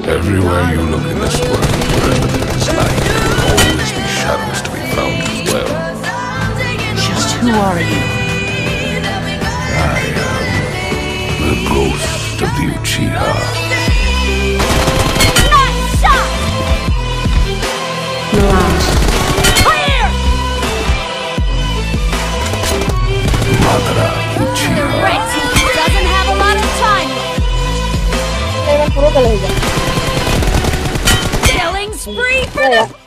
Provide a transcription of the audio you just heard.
Everywhere you look in this world, wherever there is light, there will always be shadows to be found as well. Just who are you? I am the ghost of the Uchiha. Nice shot! Mirage. Clear! Madara The Uchiha. red team doesn't have a lot of time left. पूरा कल हो जाए Killing spree for the